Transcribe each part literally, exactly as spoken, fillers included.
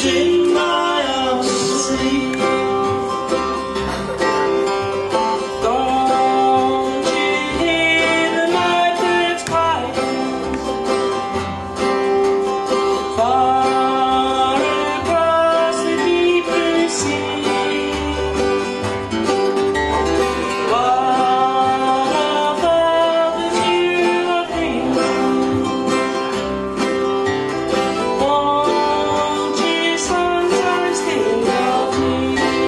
in my arms asleep. Don't you hear the night birds cry? Far across the deep blue sea. What of others you are dreaming? Won't you sometimes think of me?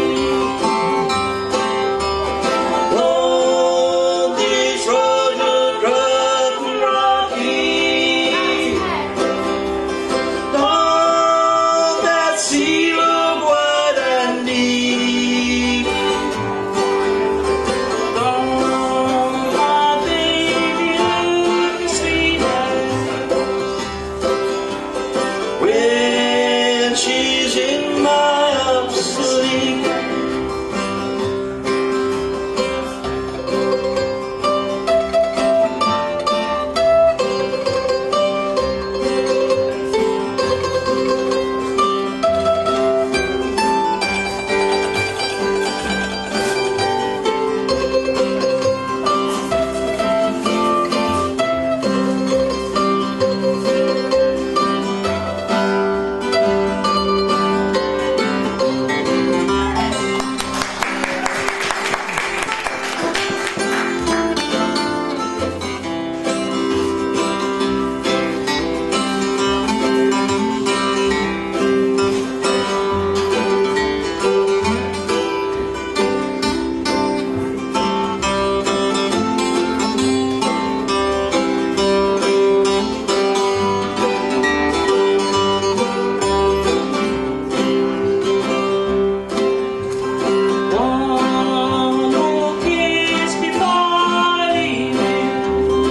On this road of rough and rocky, on that sea of wide and deep, don't my baby look sweeter when she's in my arms asleep. One more kiss before leaving.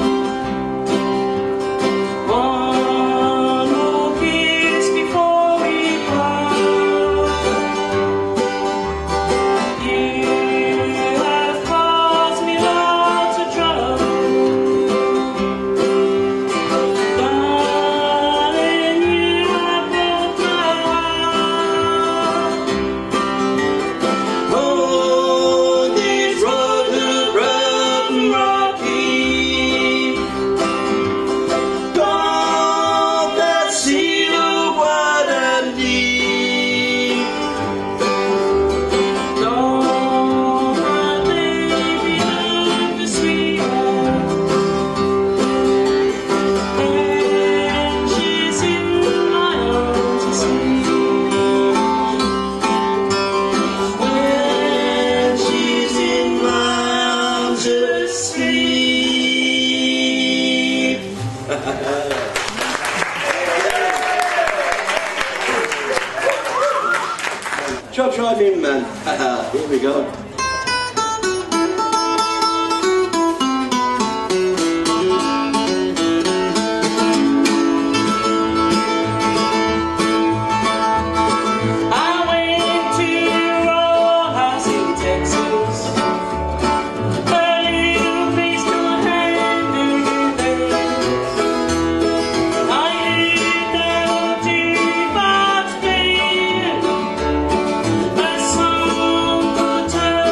One more kiss before we part. You have caused me lots of trouble, darling. You have broke my heart. On this road of rough and rocky, on that sea of wide and deep, don't my baby look sweeter when she's in my arms asleep. When she's in my arms asleep. Chop right in, man. Here we go. I went to Rojas in Texas, a little place called Hamburger Days. I lived there two box playing a song called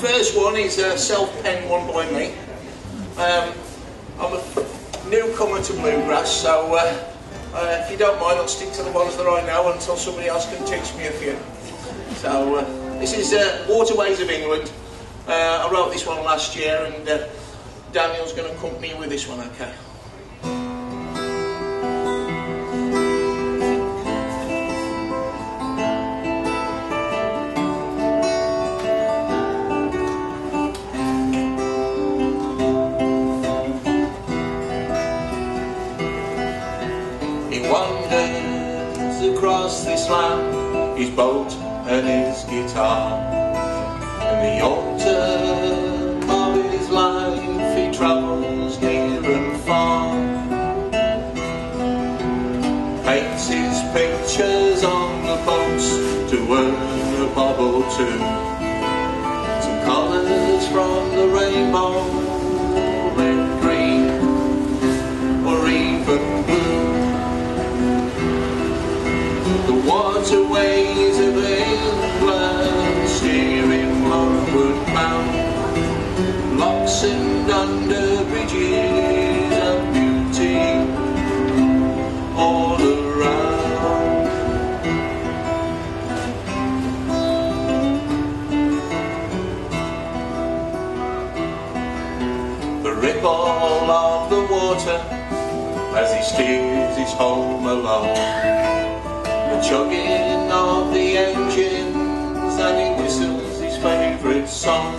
first one is a self-penned one by me. Um, I'm a newcomer to Bluegrass, so uh, uh, if you don't mind, I'll stick to the ones that I know until somebody else can teach me a few. So uh, this is uh, Waterways of England. Uh, I wrote this one last year, and uh, Daniel's going to accompany me with this one, okay? Across this land, his boat and his guitar, and the autumn of his life he travels near and far, paints his pictures on the boats to earn a bob or two, some colours from the rainbow, red, green, or even blue. The waterways of England, steering onward bound, locks and under bridges of beauty all around. The ripple of the water as he steers his home along, the chugging of the engines, and he whistles his favourite song.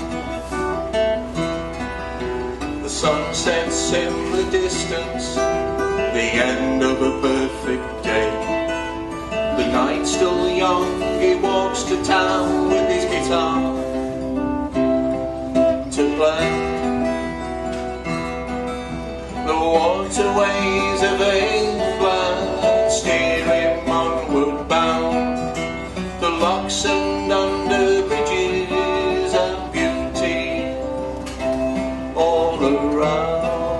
The sun sets in the distance, the end of a perfect day. The night still young, he walks to town with his guitar to play. The waterways of England, steering onward bound, the locks and under bridges and beauty all around.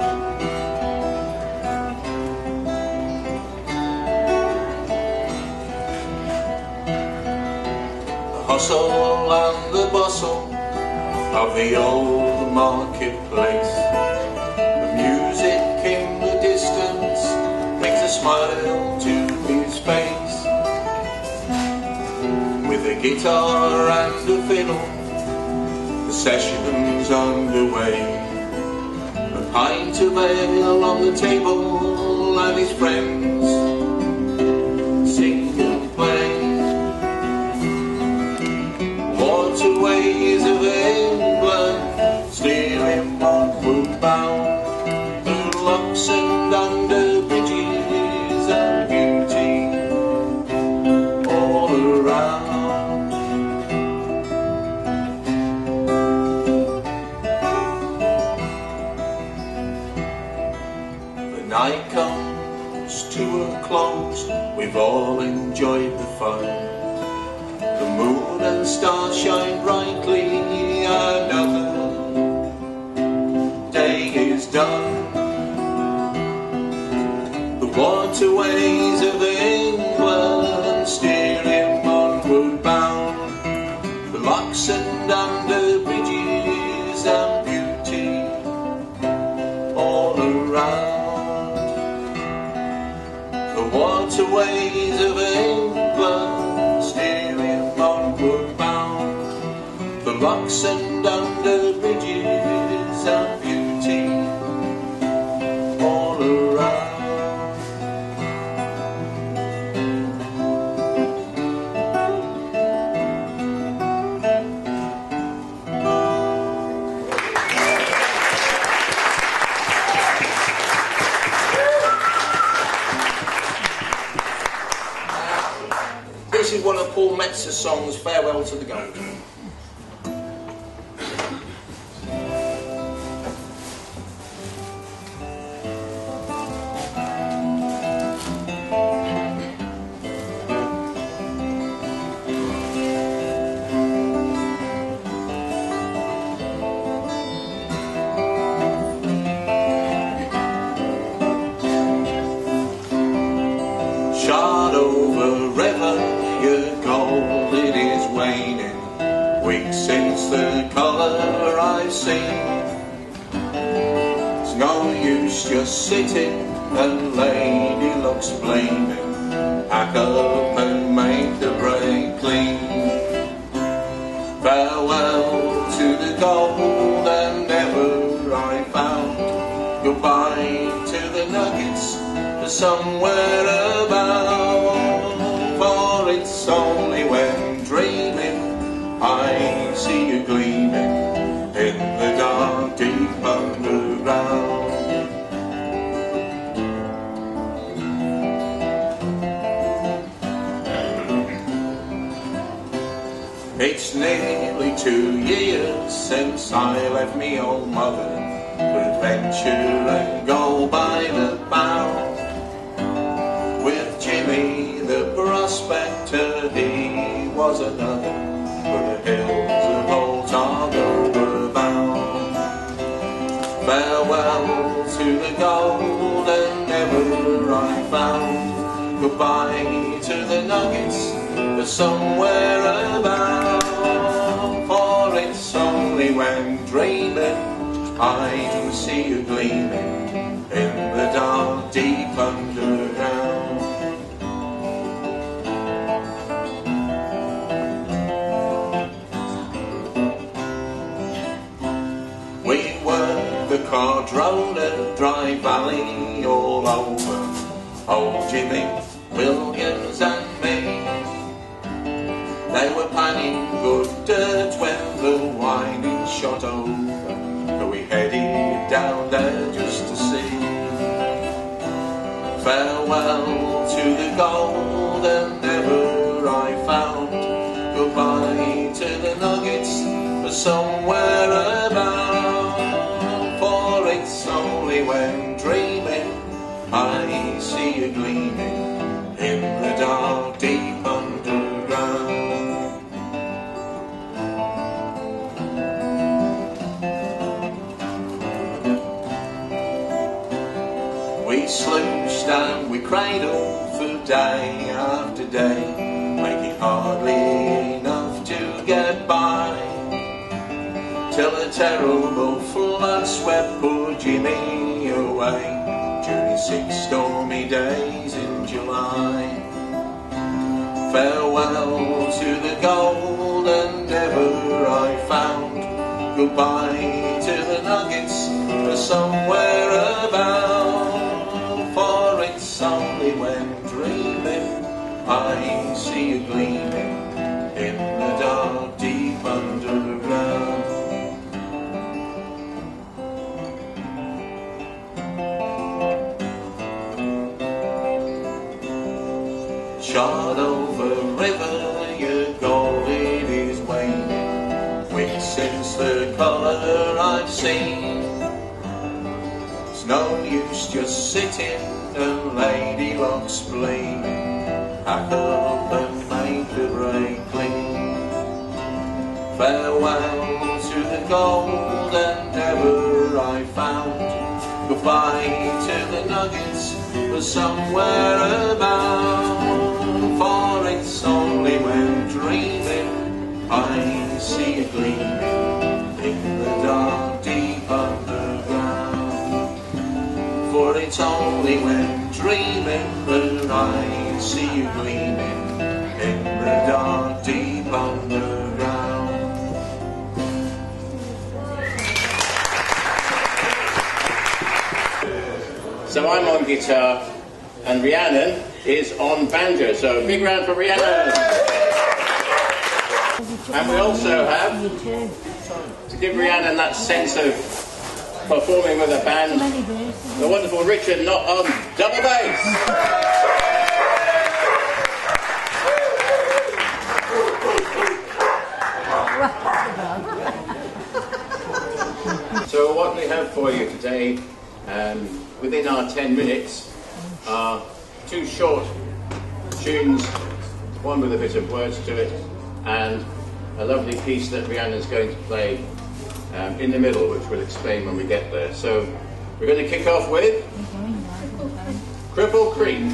The hustle and the bustle of the old marketplace, the music in the distance brings a smile to his face. With a guitar and a fiddle, the session's underway. A pint of ale on the table, and his friends sing and play. Waterways of England, steering onward bound, through locks and under bridges and beauty all around. The night comes to a close, we've all enjoyed the fun. The moon and stars shine brightly, another day is done. The waterways of England, steering onward bound, the locks and under bridges and beauty all around. The waterways of England, steering onward bound, the locks and under bridges and beauty all around. This is one of Paul Metzer's songs, Farewell to the Gold. Shot over river, your gold it is waning. weeks since the colour I've seen. It's no use just sitting and lady looks bleeding. Pack up and make the break clean. Farewell to the gold and never I found. Goodbye to the nuggets somewhere about. For it's only when dreaming I see you gleaming in the dark deep underground. It's nearly two years since I left me old mother to adventure and go by the bow. With Jimmy the prospector, he was another, for the hills of Otago were bound. Farewell to the gold and never I found. Goodbye to the nuggets for somewhere about. For it's only when dreaming I see you gleaming in the dark deep underground. We were the Cardrona Dry Valley all over, old Jimmy, Williams and me. They were panning good dirt when the winding shot over, but we headed down there just to see. Farewell to the gold and never I found. Goodbye to the nuggets for somewhere about. For it's only when dreaming I see you gleaming in the dark deep underground. We sluiced and we cradled for day after day, making hardly enough to get by, till a terrible flood swept poor Jimmy away during six stormy days in July. Farewell to the gold and never I found. Goodbye to the nuggets for somewhere about. For it's only when dreaming I see you gleaming in the dark deep underground. Shot over river, your gold it is waning. Weeks since the colour I've seen. It's no use just sitting and lady locks bleeding. Pack up and make the break clean. Farewell to the gold and never I found. Goodbye to the nuggets for somewhere about. For it's only when dreaming I see you gleaming in the dark deep underground. For it's only when dreaming that I see you gleaming in the dark deep underground. So I'm on guitar and Rhiannon is on banjo, so a big round for Rhiannon. And we also have, to give Rhiannon that sense of performing with a band, the wonderful Richard Knott on double bass. So what we have for you today, um, within our ten minutes, are two short tunes, one with a bit of words to it, and a lovely piece that Rhiannon's going to play um, in the middle, which we'll explain when we get there. So we're going to kick off with Cripple Creek.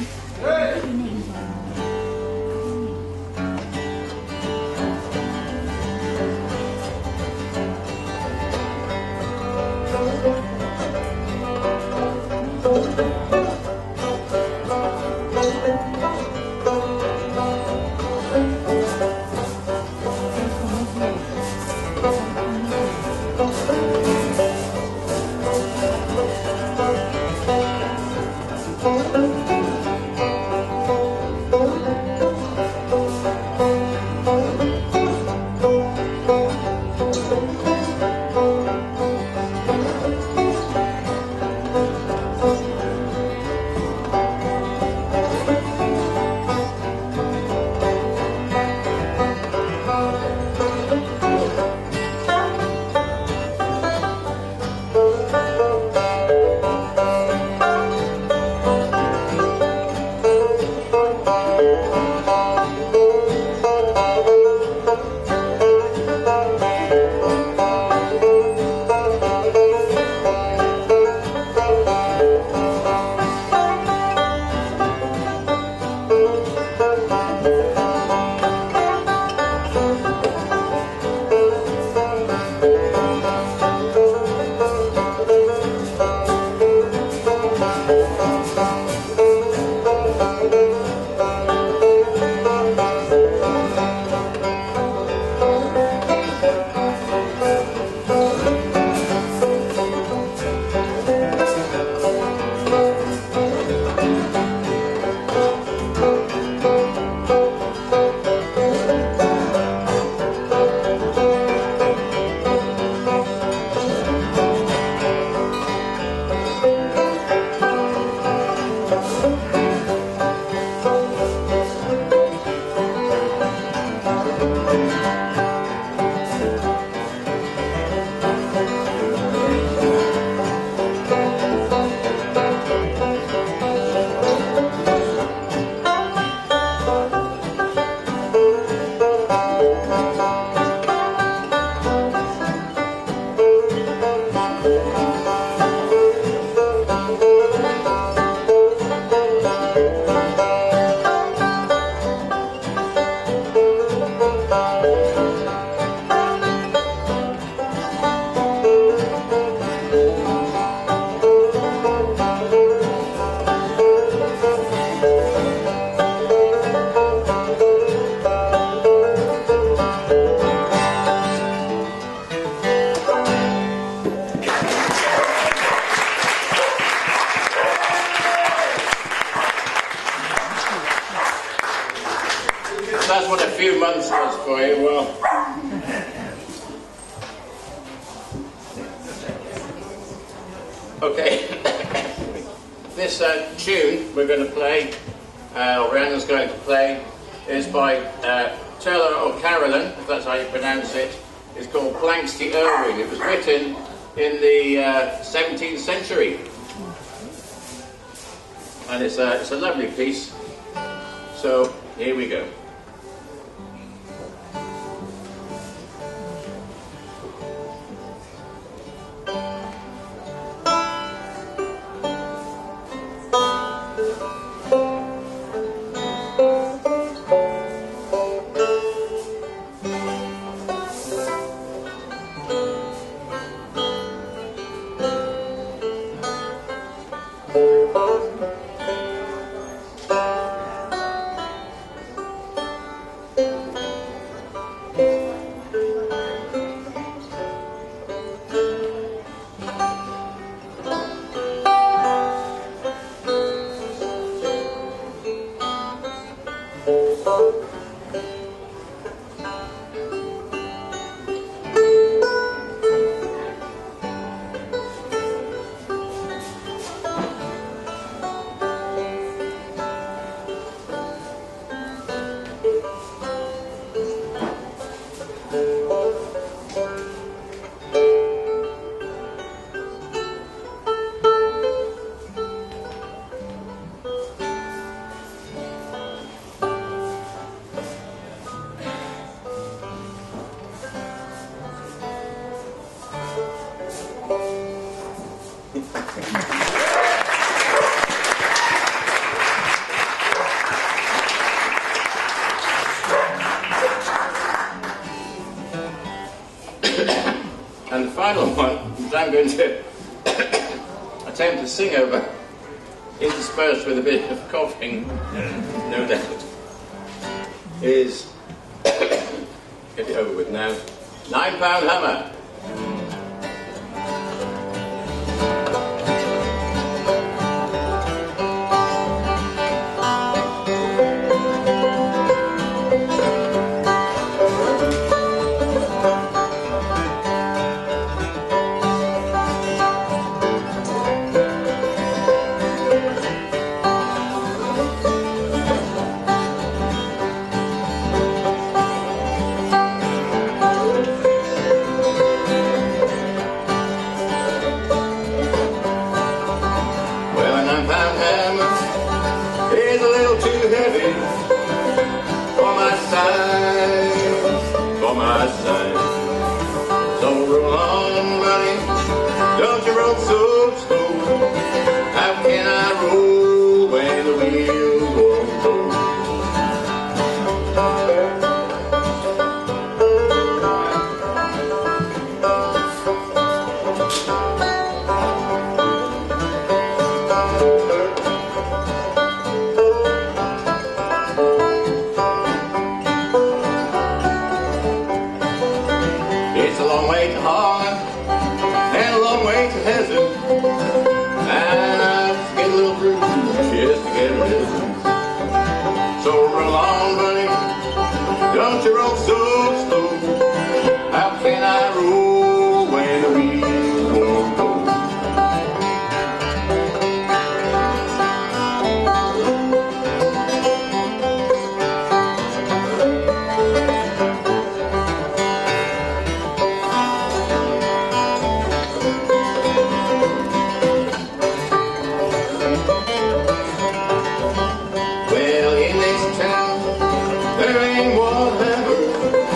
that's what a few months was for you. Well, okay. This uh, tune we're going to play, uh, or Rhiannon's going to play, is by uh, Taylor O'Carolan, if that's how you pronounce it. It's called Planks to Irwin. It was written in the uh, seventeenth century. And it's a, it's a lovely piece. So, here we go. And the final one, which I'm going to attempt to sing over, interspersed with a bit of coughing, no doubt, is, get it over with now, Nine Pound Hammer. Well, in this town, there ain't whatever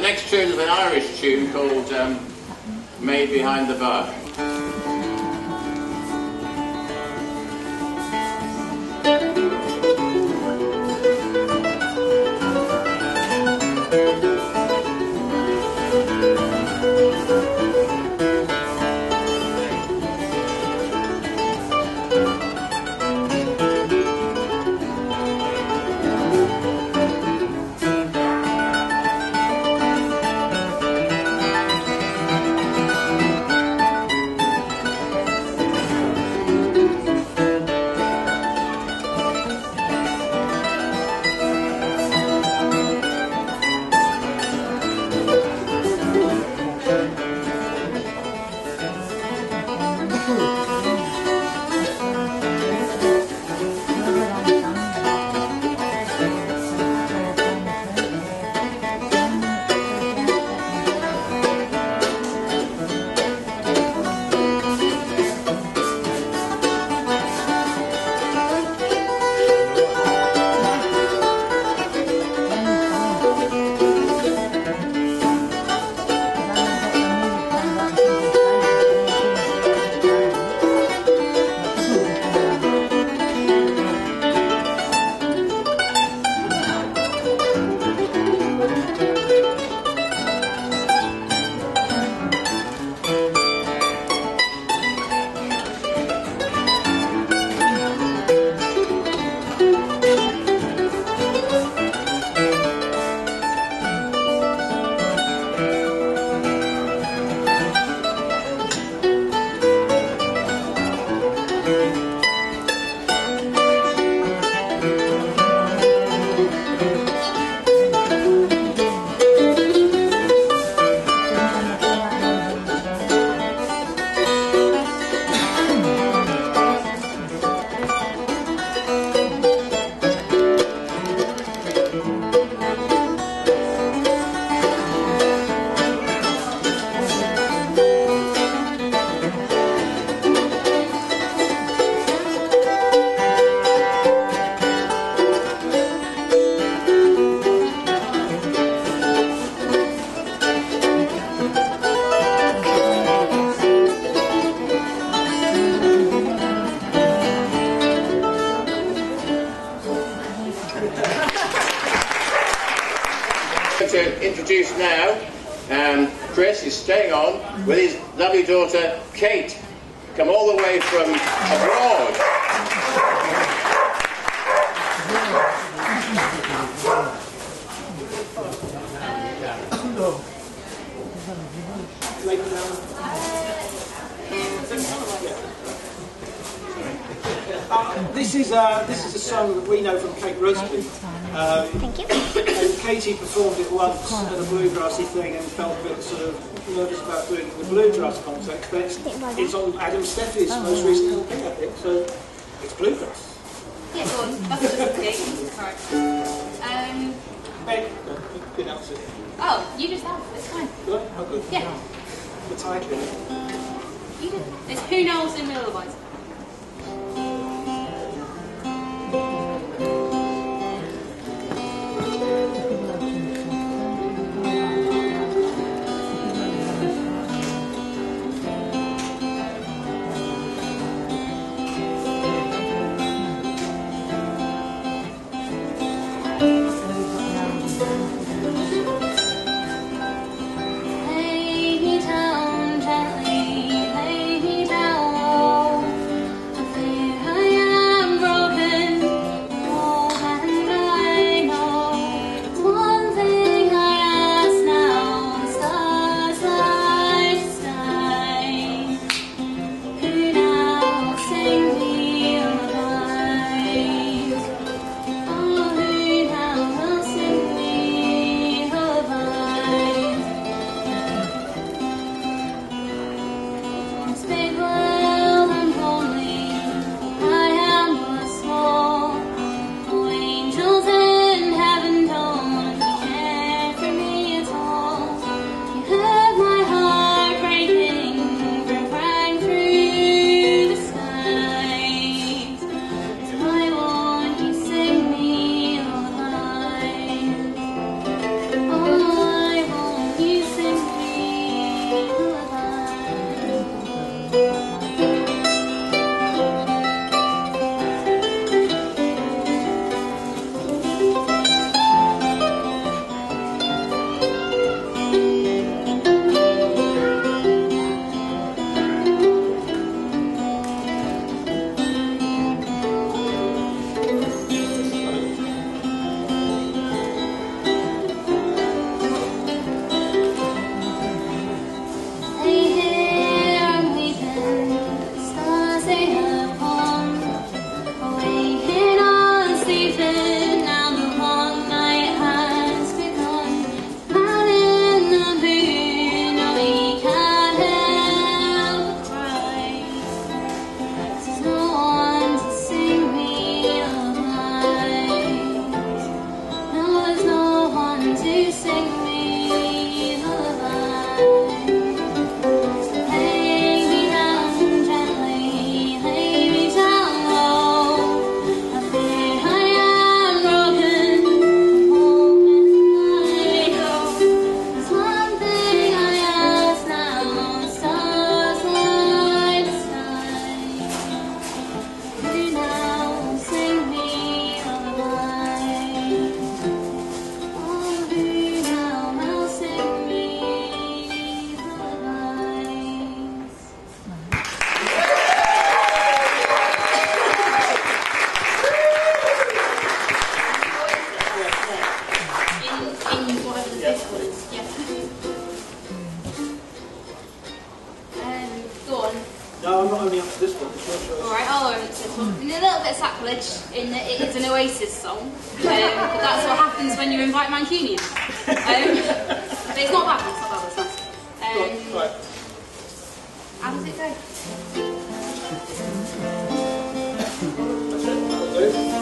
next tune is an Irish tune called um, Made Behind the Bar. To introduce now, um, Chris is staying on with his lovely daughter Kate, come all the way from abroad. Uh, this is uh, this is a song that we know from Kate Rusby. Um, Thank you. And Katie performed it once at a bluegrassy thing and felt a bit sort of nervous about doing it in the bluegrass context. But it's, it's on Adam Steffy's oh, most recent L P, I think. So it's bluegrass. Yeah, go on. That's just a thing. Sorry. Um. Hey, no, you can announce it. Oh, you just have. It's fine. Do I? Oh, good. Yeah. The title. You do. It's Who Knows in Lullabies. Lay me down gently, lay me down. only up to this one. Alright, I'll own this one. A little bit sacrilege in that it is an Oasis song, um, but that's what happens when you invite Mancunians. Um, but it's not bad, it's not bad, it's nice. Um, Right. How does it go? That'll do.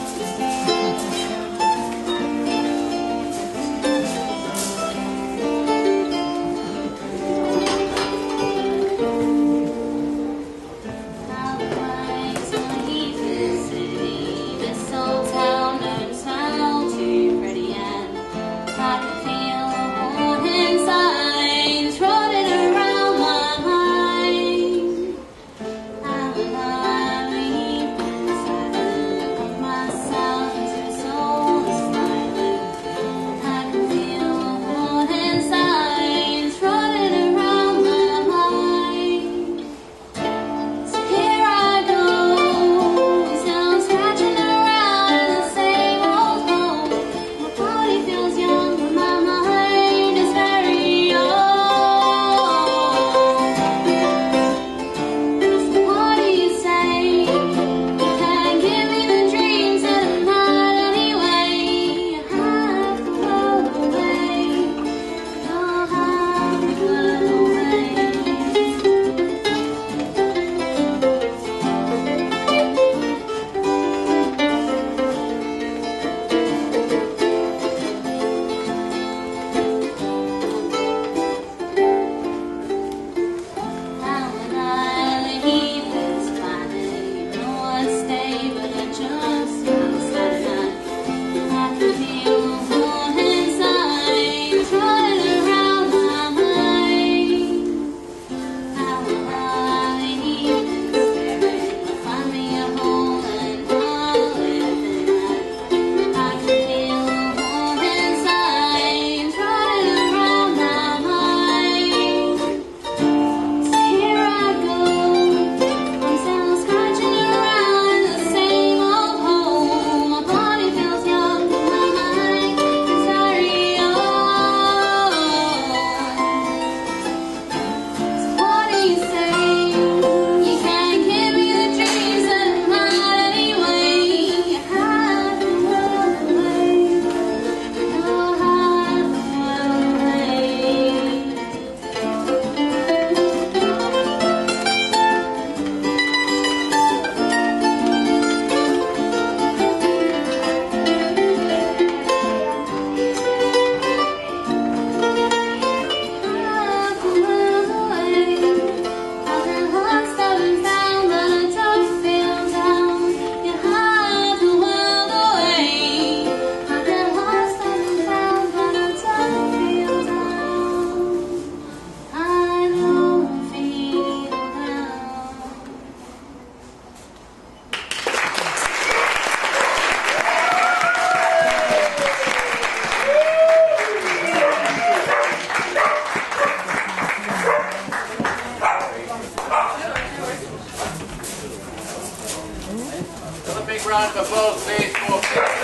round of applause, please, for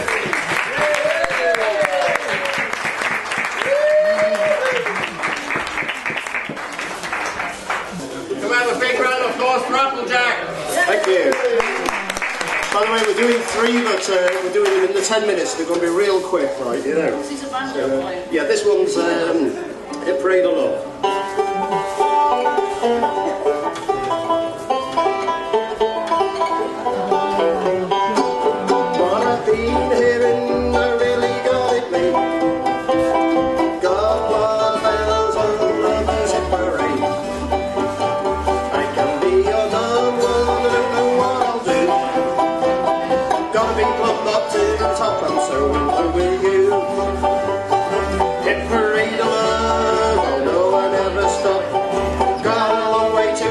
Come have a big round of applause for Applejack. Thank you. By the way, we're doing three, but uh, we're doing them in the ten minutes. They're going to be real quick, right? You know. This is a banjo Uh, yeah, this one's um, Hit Parade of Love. What I've been hearing, I really got it me. Got one bells on love's hit parade. I can be your number one, I don't know what I'll do. Gotta be plumbed up to the top, and so will you. Hit parade of love, oh no, I never stop. Got a long way to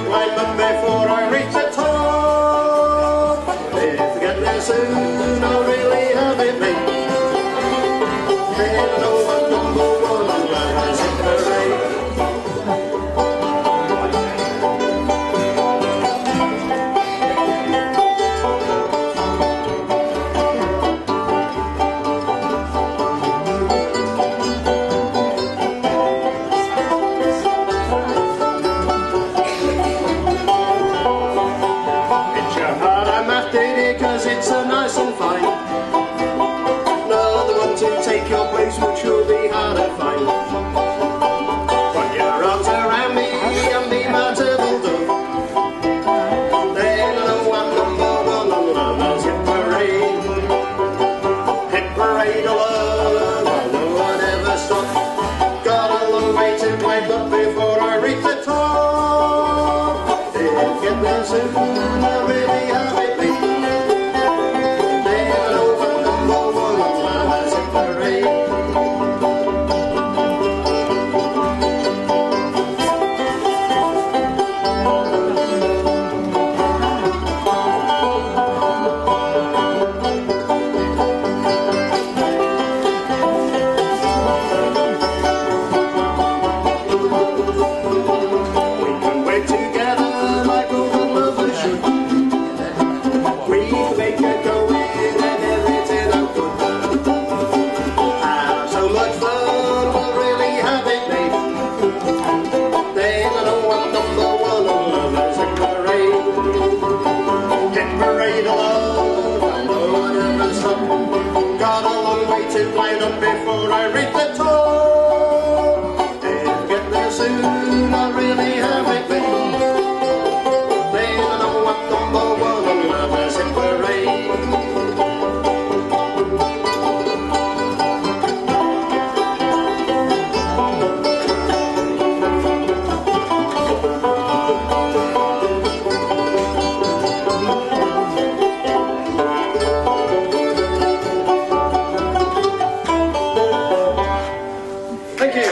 Thank you.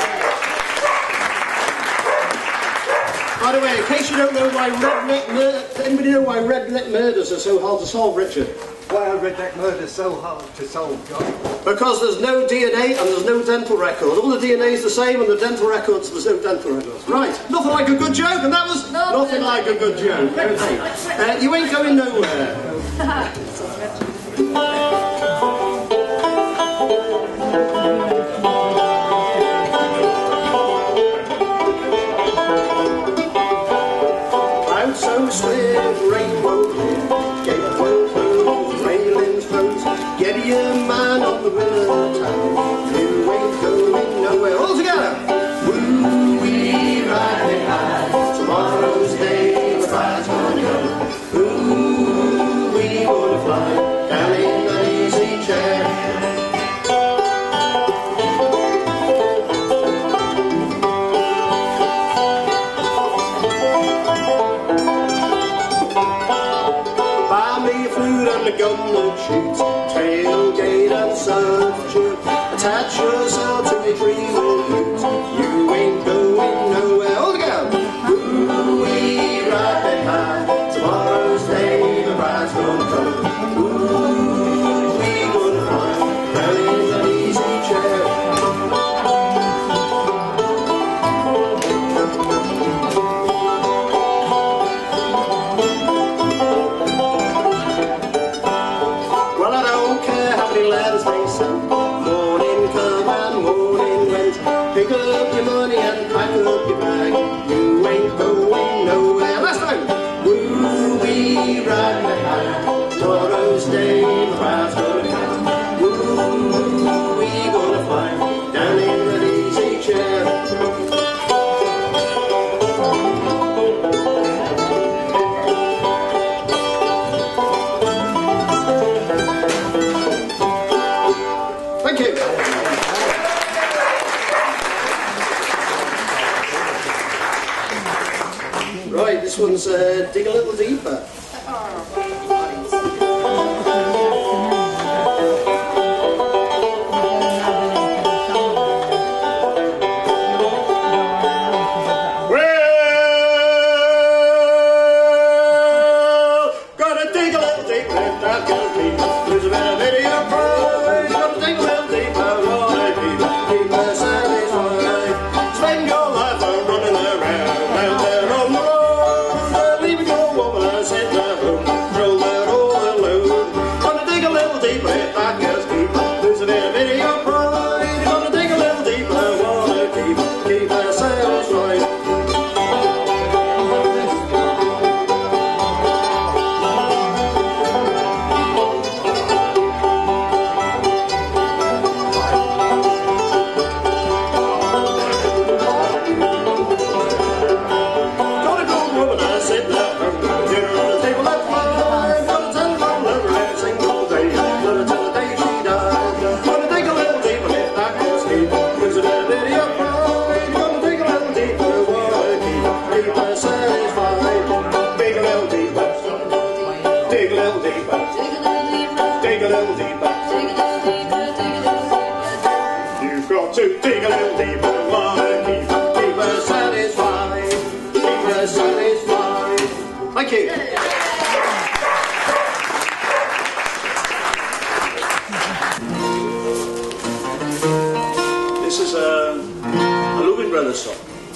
By the way, in case you don't know why redneck mur anybody know why redneck murders are so hard to solve, Richard? Why are redneck murders so hard to solve, John? Because there's no D N A and there's no dental record. All the D N A is the same and the dental records, there's no dental records. Right, nothing like a good joke, and that was no, nothing like a good joke. Okay. Uh, you ain't going nowhere. Clouds so swift, rainbow clear, gateway closed, railings closed, get your man on the willow town. You ain't going nowhere. All together! Woo-wee, riding high, tomorrow's day, the fire's gonna go. Ooh-wee, gonna fly, down in an easy chair. The gun that shoots, tailgate and substitute. Attach yourself to a tree with roots. You ain't going nowhere. All together. Ooh-wee, riding high. Tomorrow's day, the bride's gonna come. Ooh-wee, gonna fly down in an easy chair. Morning come and morning went. Pick up your money and pack up your bag. You ain't going nowhere. Last time. Woo-wee, riding the high. Tomorrow's day, the crowd's gonna come. Woo-wee, gonna fly down in an easy chair. Thank you. Right, this one's uh, dig a little deeper. Well, gotta dig a little deeper. That goes deep. There's a bit of video pride. Gotta dig a little deeper. What a people, people satisfied. Spend your life on running around out there on the road, leaving your woman and sitting at home, roll that all alone. Gonna dig a little deeper if that gets deep. There's a bit of video pride. Gonna dig a little deeper. What a people, people satisfied. You've got to dig a little deeper, wanna keep, keep her satisfied, keep her satisfied. Thank you. This is a, a Loving Brothers song.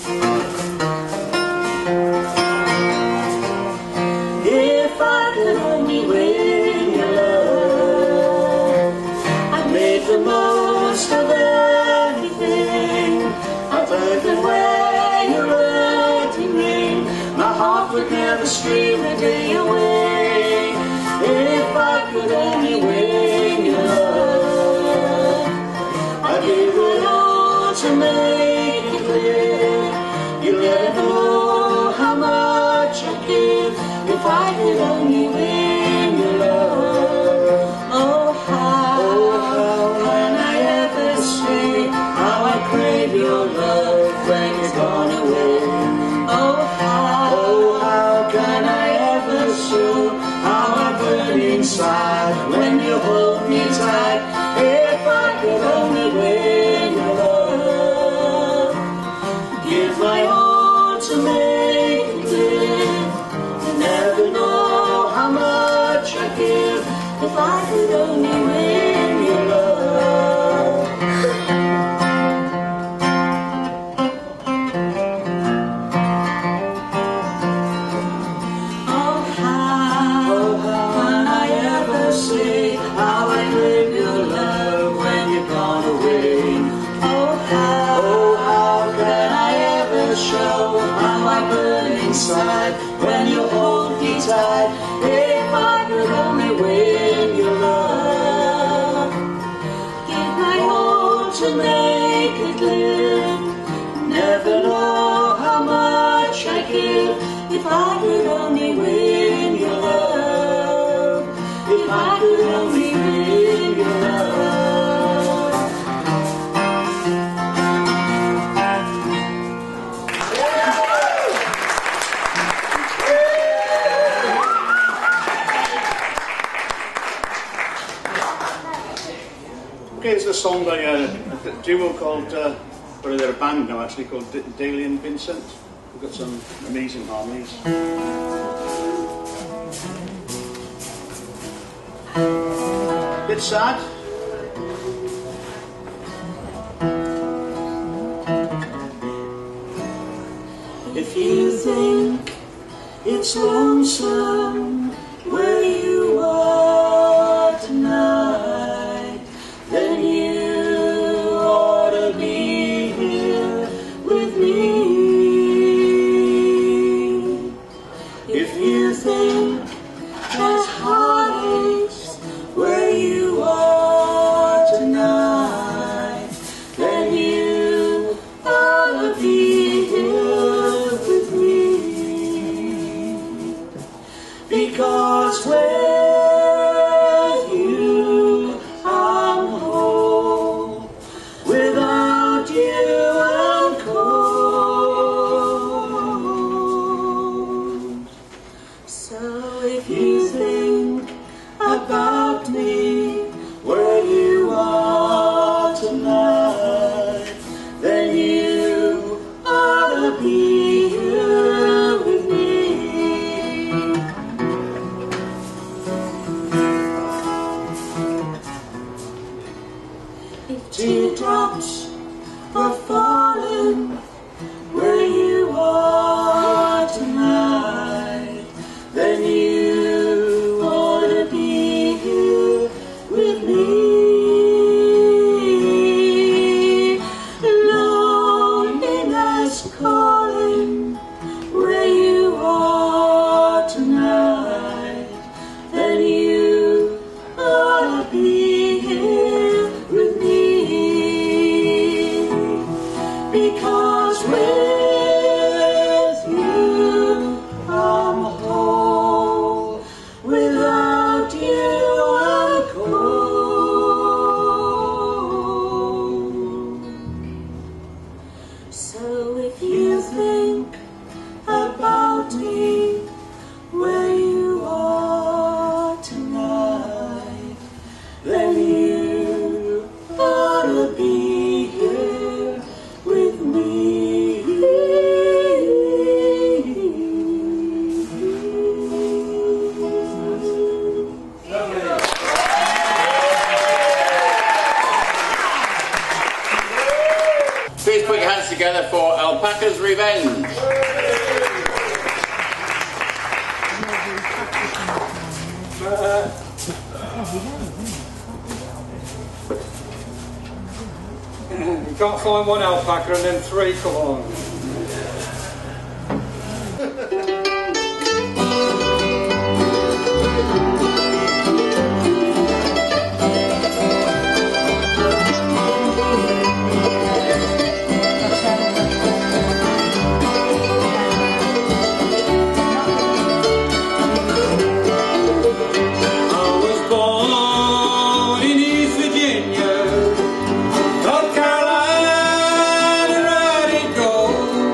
If I could only win your love, I'd make the most of everything. I'd taken away your wedding ring, my heart would never stream a day away. If I could only win your love, I'd give it all to make it clear. You'll never know how much I give. If I could only win your love, oh how, oh, how can I ever say how I crave your love when you're gone away? Oh how, oh how can I ever show how I burn inside when you hold me tight? If I could only win your love. inside when you hold me tight. If I could only win your love, give my all to make it live. Never know how much I give. If I could only win your love, if I could only win your love. Okay, it's a song by uh, a duo called, uh, well, they're a band now actually, called D Daly and Vincent. We've got some amazing harmonies. Bit sad. If you think it's lonesome where you are tonight, then you ought to be here with me. If you think there's heartaches where you are tonight, then you ought to be here with me. Because with you I'm whole, without you I'm cold. So if you think about me where you are tonight, then you ought to be here with me. If teardrops are falling where you are tonight, then you ought to be here with me. Loneliness calling where you are tonight, then you ought to be here with me. Because with you I'm whole, without you I'm cold. So if you think about me where you are tonight, then you ought to be here with me. Please put your hands together for Alpaca's Revenge. You can't find one alpaca and then three come on. I was born in East Virginia, North Carolina, ready to go.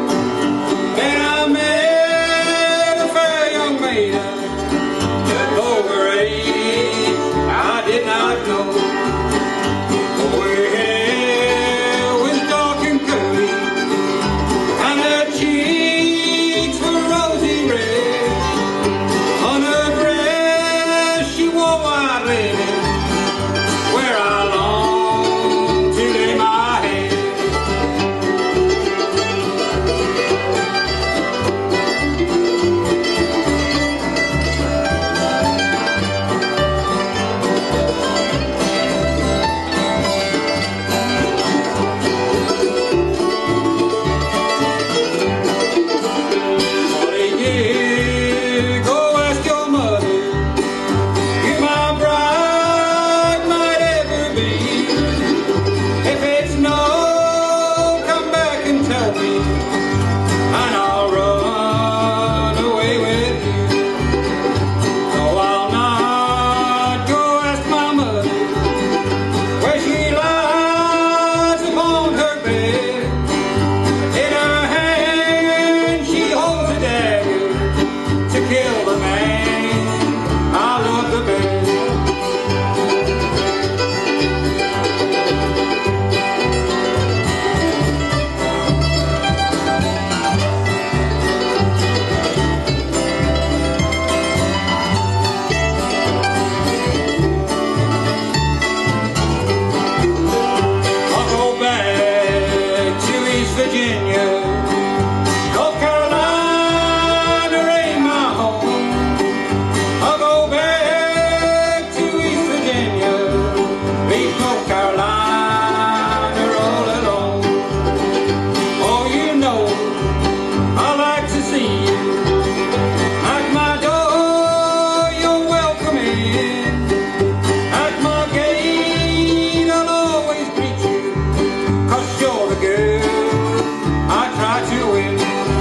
Virginia. North Carolina ain't my home. I'll go back to East Virginia, leave North Carolina all alone. Oh, you know I like to see you. At my door, you're welcome in. At my gate, I'll always greet you, 'cause you're the girl I try to win.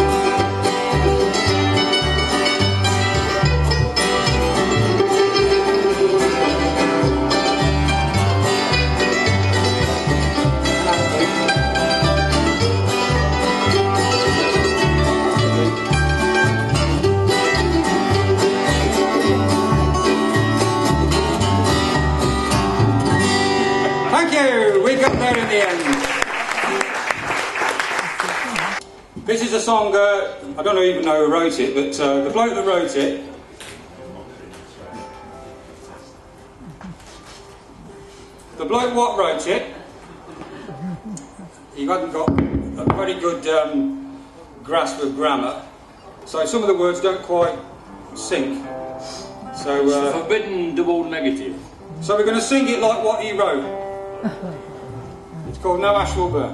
Thank you, we got there in the end. This is a song, uh, I don't even know who wrote it, but uh, the bloke that wrote it, the bloke what wrote it, he hadn't got a very good um, grasp of grammar, so some of the words don't quite sync. So, uh, Forbidden double negative. so we're going to sing it like what he wrote. It's called No Ash Will Burn.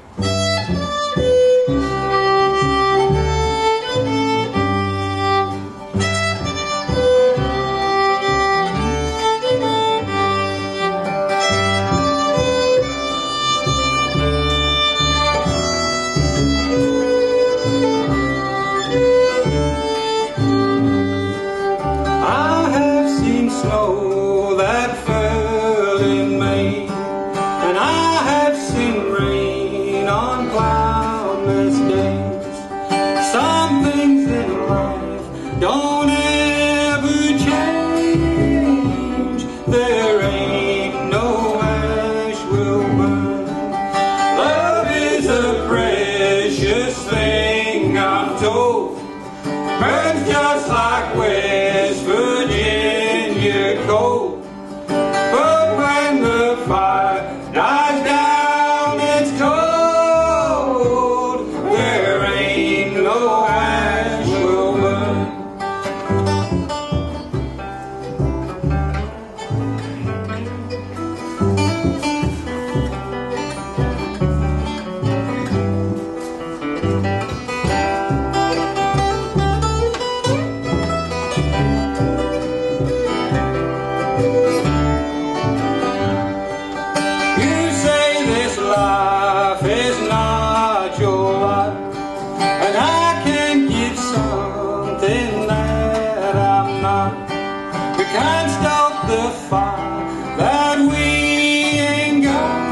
I have seen snow that fell in May, and I have seen rain on cloudless days. Some things in life don't ever change. There ain't no ash will burn. Love is a precious thing, I'm told. Burns just like West Virginia coal. But when the fire dies down, it's cold. There ain't no ash will burn. You say this life is not your life, and I can give something that I'm not. We can't stop the fire that we ain't got.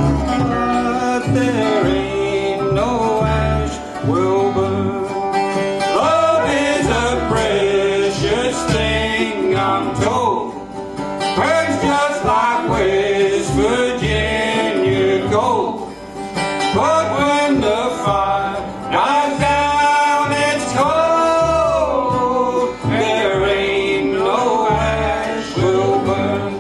There ain't no ash will burn. Love is a precious thing, I'm told. Burns just like West Virginia gold. But when the fire dies down, it's cold. There ain't no ash will burn.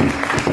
Thank you.